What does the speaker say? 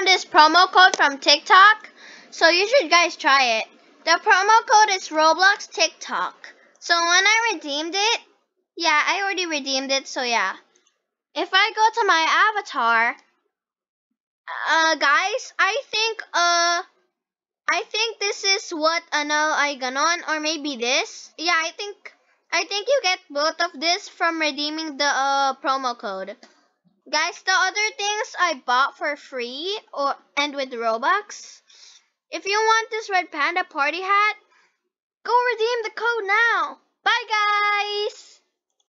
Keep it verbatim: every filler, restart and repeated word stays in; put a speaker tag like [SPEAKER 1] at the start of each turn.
[SPEAKER 1] this promo code from TikTok, so you should guys try it. The promo code is Roblox TikTok. So when I redeemed it, yeah, I already redeemed it, so yeah. If I go to my avatar, uh, guys, I think, uh, I think this is what ano ay ganon, or maybe this. Yeah, I think, I think you get both of this from redeeming the uh, promo code. Guys, the other things I bought for free or and with Robux. If you want this red panda party hat, go redeem the code now. Bye, guys!